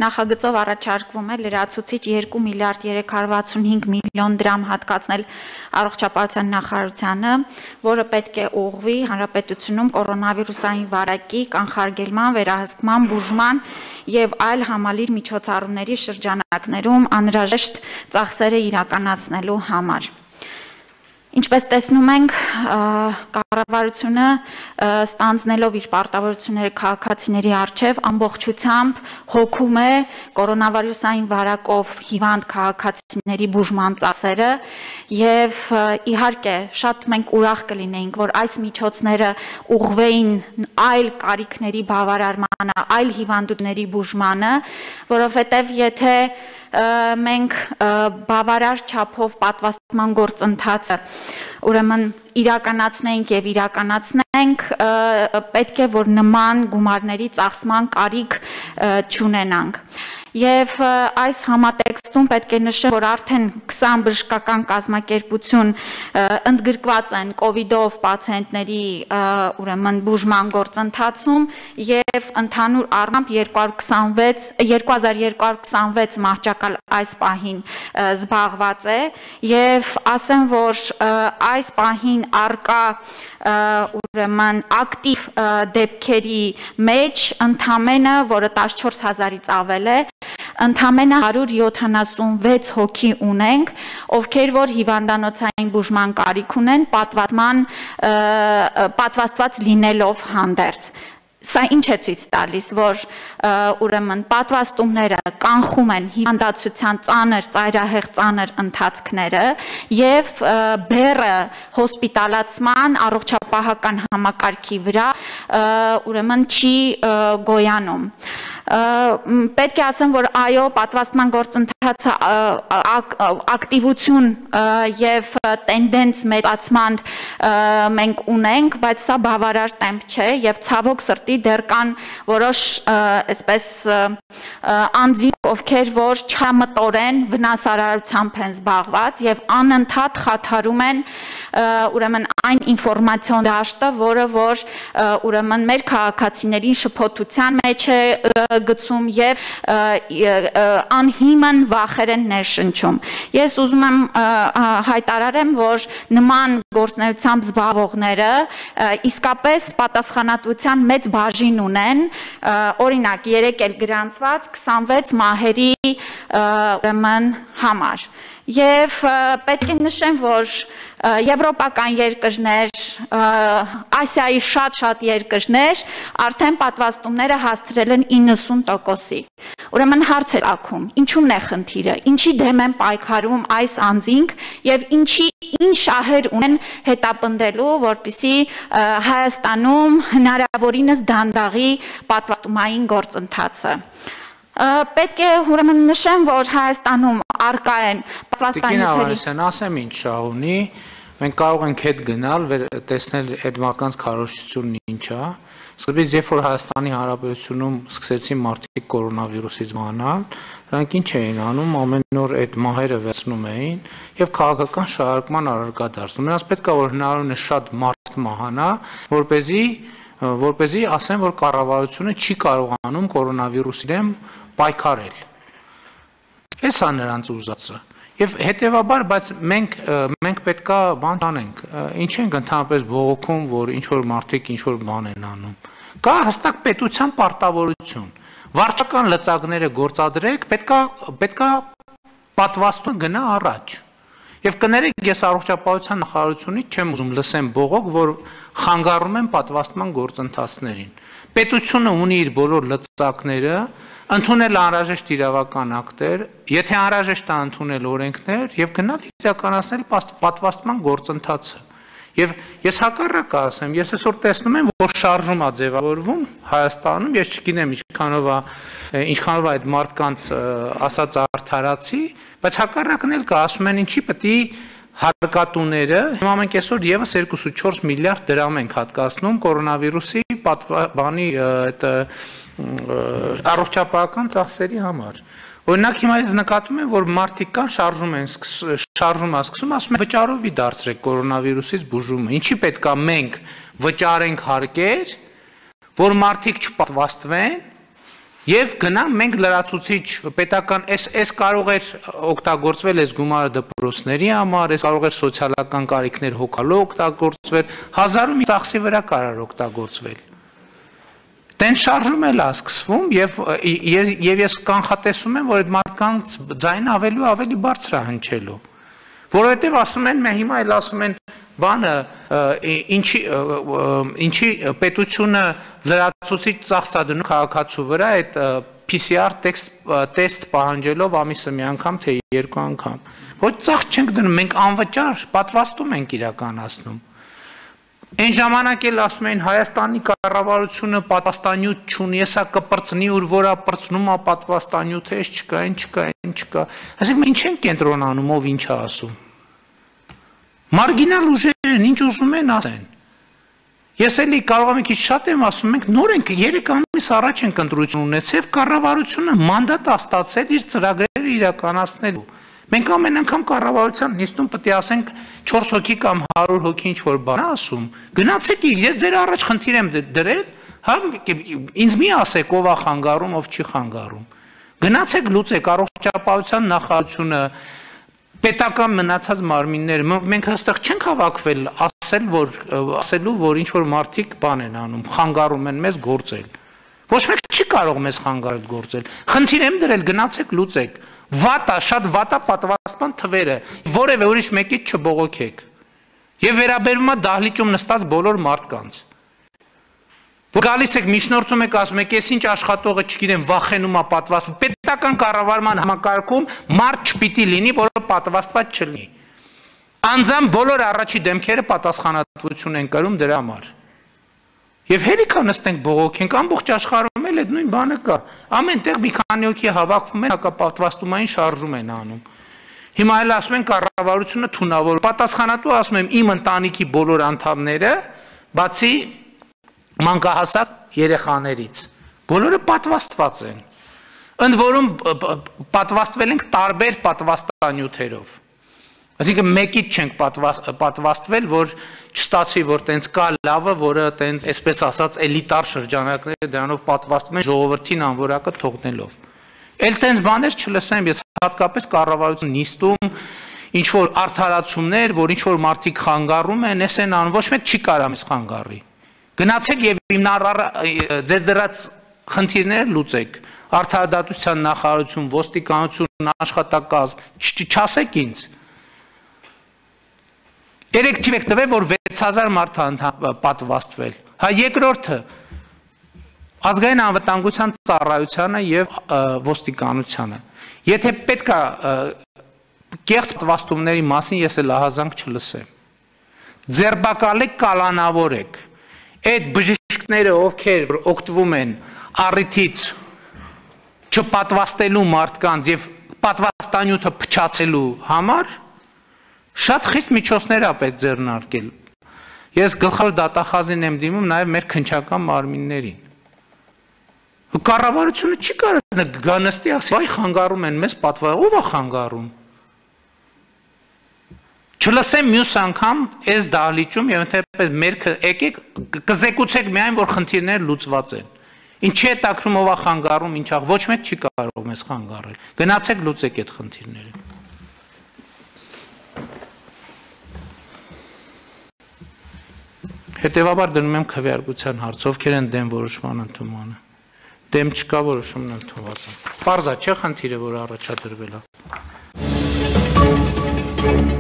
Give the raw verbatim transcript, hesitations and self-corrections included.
նախագծով առաջարկվում է լրացուցիչ երկու միլիարդ երեք հարյուր վաթսունհինգ միլիոն դրամ հատկացնել առողջապահության նախարարությանը, որը պետք է ուղղվի հանրապետությունում կորոնավիրուսային վարակի կանխարգելման, վերահսկման, բուժման եւ այլ համալիր միջոցառումների շրջանակներում անհրաժեշտ ծախսերը իրականացնելու համար։ Ինչպես տեսնում ենք, կառավարությունը ստանձնելով իր պարտավորությունները քաղաքացիների առջև ամբողջությամբ հոգում է կորոնավիրուսային վարակով հիվանդ քաղաքացիների բուժման ծախսերը եւ իհարկե շատ մենք ուրախ կլինեինք, որ այս միջոցները ուղղվեին այլ կարիքների բավարարմանը, այլ հիվանդությունների բուժմանը, որովհետեւ եթե մենք բավարար չափով պատվաստման գործընթացը ուրեմն իրականացնենք եւ իրականացնենք պետք է որ նման գումարների ծախսման կարիք չունենանք Եվ այս համատեքստում պետք է նշեմ, որ արդեն քսան բժշկական կազմակերպություն ընդգրկված են կովիդով պացիենտների ուրեմն բուժման գործընթացում եւ ընդհանուր առմամբ երկու հազար երկու հարյուր քսանվեց մահճակալ այս պահին զբաղված է եւ ասեմ, որ այս պահին արկա ուրեմն ակտիվ դեպքերի մեջ ընդամենը, որը տասնչորս հազարից ավել է, ընդամենը հարյուր յոթանասունվեց հոգի ունենք, ովքեր որ հիվանդանոցային բուժման կարիք ունեն, պատվաստման պատվաստված լինելով հանդերձ։ Սա ինչ է ցույց տալիս, որ ուրեմն պատվաստումները կանխում են հիվանդացության ծանր, ծայրահեղ ծանր ընթացքները եւ բեռը հոսպիտալացման առողջապահական համակարգի վրա ուրեմն չի գոյանում։ Պետք է ասեմ, որ այո, պատվաստման գործընթացը ակտիվություն եւ տենդենց մեծացման մենք ունենք, բայց սա բավարար տեմպ չէ եւ ցավոք սրտի դեռ կան որոշ այսպես անձինք, ովքեր որ չամտորեն վնասարարությամբ են զբաղված եւ անընդհատ խաթարում են ուրեմն այն ինֆորմացիոն դաշտը, որը որ ուրեմն մեր քաղաքացիներին շփոթության մեջ է գցում եւ անհիմն վախեր են ներշնչում։ Ես ուզում եմ հայտարարեմ, որ նման գործունեությամբ զբաղվողները իսկապես պատասխանատվության մեծ բաժին ունեն, օրինակ երեք էլ գրանցված քսանվեց մահերի ուրեմն համար։ Եվ պետք է նշեմ, որ եվրոպական երկրներ, Ասիայի շատ-շատ երկրներ արդեն պատվաստումները հասցրել են իննսուն տոկոսի։ Ուրեմն հարց է ծագում, ինչու՞մն է խնդիրը, ինչի դեմ են պայքարում այս անձինք եւ ինչի ինչ շահեր ունեն հետապնդելու, որպեսզի Հայաստանում հնարավորինս դանդաղի պատվաստումային գործընթացը։ Պետք է ուրեմն նշեմ, որ Հայաստանում արկա են պատվաստանյութերի։ Ասեմ ինչ շահ ունի, մենք կարող ենք հետ գնալ, տեսնել այդ մարդկանց քարոզչությունն ինչ է։ Սկզբից երբ որ Հայաստանի Հանրապետությունում սկսեցին մարդիկ կորոնավիրուսից մահանալ, նրանք ինչ էին անում, ամեն օր այդ մահերը վերցնում էին եւ քաղաքական շահարկման առարկա դարձնում։ Նրանց պետք է որ հնարավորինս շատ մարդ մահանա, որպեսզի որպեսզի ասեն, որ կառավարությունը չի կարողանում կորոնավիրուսի դեմ պայքարել։ Էս է նրանց ուզածը։ Եվ հետևաբար, բայց մենք մենք պետքա բան անենք։ Ինչ ենք ընդհանրապես բողոքում, որ ինչ որ մարդիկ ինչ որ բան են անում։ Կա հստակ պետության պարտավորություն։ Վարչական լծակները գործադրեք, պետքա պետքա պատվաստում գնա առաջ։ Եվ կներեք, ես առողջապահության նախարարությունից չեմ ուզում լսեմ բողոք, որ խանգարում են պատվաստման գործընթացներին։ Պետությունը ունի իր բոլոր լծակները, ընդունել անհրաժեշտ իրավական ակտեր, եթե անհրաժեշտ է ընդունել օրենքներ եւ գնալ իրականացնել պատվաստման գործընթացը։ Եվ ես հակառակը ասեմ, ես այսօր տեսնում եմ, որ շարժում է ձևավորվում Հայաստանում, ես չգիտեմ ինչքանով է, ինչքանով է այդ մարդկանց ասած արդարացի, բայց հակառակն էլ կա, ասում են ինչի պետք է հարկատուները, հիմա մենք այսօր եւս երկուսուց չորս միլիարդ դրամ ենք հատկացնում կորոնավիրուսի բանի այդ առողջապահական ծախսերի համար։ Օրինակ հիմա ես նկատում եմ, որ մարդիկ կան շարժում են շարժում է սկսում, ասում են վճարովի դարձրեք կորոնավիրուսից բուժումը։ Ինչի պետք է մենք վճարենք հարկեր, որ մարդիկ չպատվաստվեն, Եվ գնանք մենք լրացուցիչ պետական այս այս կարող էր օգտագործվել այս գումարը դպրոցների համար, այս կարող էր սոցիալական կարիքներ հոգալու օգտագործվել, հազարում ծախսի վրա կարող օգտագործվել։ Տենց շարժում էլ է սկսվում եւ եւ ես կանխատեսում եմ, որ այդ մարդկանց ձայնը ավելի ու ավելի բարձր է հնչելու։ Որովհետեւ ասում են, մենք հիմա էլ ասում են բանը ինչի ինչի պետությունը լրացուցիչ ծախս է դնում քաղաքացու վրա այդ P C R տեստ պահանջելով ամիսը մի անգամ թե երկու անգամ։ Ոչ ծախս չենք դնում, մենք անվճար պատվաստում ենք իրականացնում։ Այն ժամանակ էլ ասում էին Հայաստանի կառավարությունը պատվաստանյութ չունի, հեսա կպրծնի ուր որա պրծնում է պատվաստանյութ, էս չկա, այն չկա, այն չկա։ Այսինքն ինչ են կենտրոնանում, ով ինչ է ասում։ Մարգինալ ուժեր են, ինչ ուզում են ասեն։ Ես էլի կարող եմ քիչ շատ եմ ասում, մենք նոր ենք երեք ամիս առաջ ենք ընտրություն ունեցել, կառավարությունը մանդատ է ստացել իր ծրագրերը իրականացնելու։ Մենք ամեն անգամ կառավարության նիստում պետք է ասենք չորս հոգի կամ հարյուր հոգի ինչ որ բան ասում։ Գնացեք, ես ձեր առաջ խնդիր եմ դրել, հա ինձ մի ասեք ով է խանգարում, ով չի խանգարում։ Գնացեք լուծեք առողջապահության նախարարությունը, պետական մնացած մարմինները, մենք հստակ չենք հավաքվել ասել, որ ասելու, որ ինչ որ մարդիկ բան են անում, խանգարում են մեզ գործել։ Ոչ մեկ չի կարող մեզ խանգարել գործել։ Խնդիր եմ դրել, գնացեք լուծեք։ Վատա, շատ վատա պատվաստման թվերը, որևէ ուրիշ մեկից չբողոքեք։ Եվ վերաբերվում է դահլիճում նստած բոլոր մարդկանց։ Որ գալիս եք միջնորդում եք ասում եք, ես ինչ աշխատողը չգիտեմ, վախենում է պատվաստվում։ Պետական կառավարման համակարգում մարդ չպիտի լինի, որը պատվաստված չլինի։ Անձամբ բոլոր առաջի դեմքերը պատասխանատվություն են կրում դրա համար։ Եվ հերիքա նստենք բողոքենք, ամբողջ աշխարհում էլ այդ նույն բանը կա։ Ամեն տեղ մի քանի հոգի հավաքվում են, հակապատվաստումային շարժում են անում։ Հիմա էլ ասում են կառավարությունը թունավոր։ Պատասխանատու ասում եմ իմ ընտանիքի բոլոր անդամները, բացի մանկահասակ երեխաներից։ Բոլորը պատվաստված են։ Ընդ որում պատվաստվել ենք տարբեր պատվաստանյութերով։ Այսինքն մեկից չենք պատվաստվել, որ չստացվի, որ տենց կա լավը, որը տենց, այսպես ասած, էլիտար շրջանակները դրանով պատվաստում են ժողովրդին անորակը թողնելով։ Էլ տենց բաներ չլսեմ, ես հատկապես կառավարության նիստում ինչ որ արդարացումներ, որ ինչ որ մարդիկ խանգարում են, էս են անում, ոչ մեկ չի կարող մեզ խանգարի։ Գնացեք եւ ձեր դրած խնդիրները լուծեք։ Արդարադատության նախարարություն, ոստիկանություն, աշխատակազմ, չասեք ինձ։ Երեք թիվ եք տվել, որ վեց հազար մարդ պատվաստվել։ Հա երկրորդը ազգային անվտանգության ծառայությանը եւ ոստիկանությանը։ Եթե պետք է կեղծ պատվաստումների մասին ես էլ ահազանգ չլսեմ։ Ձերբակալեք, կալանավորեք։ Այդ բժիշկները, ովքեր օգտվում են առիթից չպատվաստելու մարդկանց եւ պատվաստանյութը փչացելու համար, շատ խիստ միջոցներ է պետք ձեռնարկել։ Ես գլխավոր դատախազին եմ դիմում նաև մեր քննչական մարմիններին։ Կառավարությունը չի կարող գա նստի ասի, այ խանգարում են մեզ պատվա, ով է խանգարում։ Չլսեմ մյուս անգամ այս դահլիճում եւ ընդհանրապես մեր եկեք կզեկուցեք միայն որ խնդիրները լուծված են։ Ինչի է տակրում ով է խանգարում, ինչա, ոչ մեկ չի կարող մեզ խանգարել։ Գնացեք լուծեք այդ խնդիրները։ Հետևաբար դնում եմ քվեարկության հարց, ովքեր են դեմ որոշման ընդունմանը։ Դեմ չկա, որոշումն ընդունված է։ Պարզ է, չէ՞ խնդիրը, որ առաջադրվել է։